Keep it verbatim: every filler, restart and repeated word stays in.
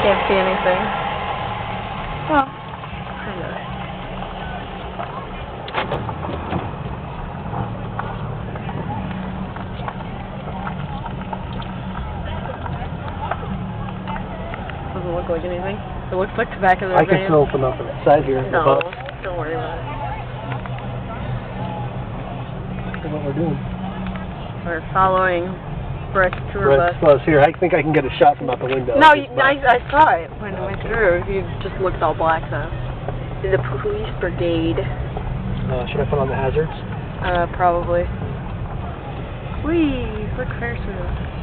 Can't see anything. Well, kind of. Doesn't look like anything. It looks like the back of the I van. can smell from off the side here. No, above. don't worry about it. Look at what we're doing. We're following Bret's tour Bret's bus. bus here. I think I can get a shot from out the window. No, you, I, I saw it when it went through. You just looked all black though. The police brigade. Uh, should I put on the hazards? Uh, probably. Whee! Look, Ferris wheel.